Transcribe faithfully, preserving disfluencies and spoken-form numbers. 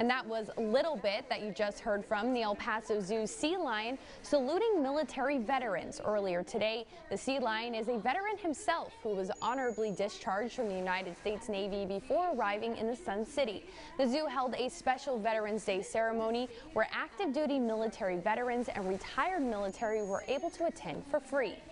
And that was Little Bit that you just heard from the El Paso Zoo sea lion saluting military veterans. Earlier today, the sea lion is a veteran himself who was honorably discharged from the United States Navy before arriving in the Sun City. The zoo held a special Veterans Day ceremony where active duty military veterans and retired military were able to attend for free.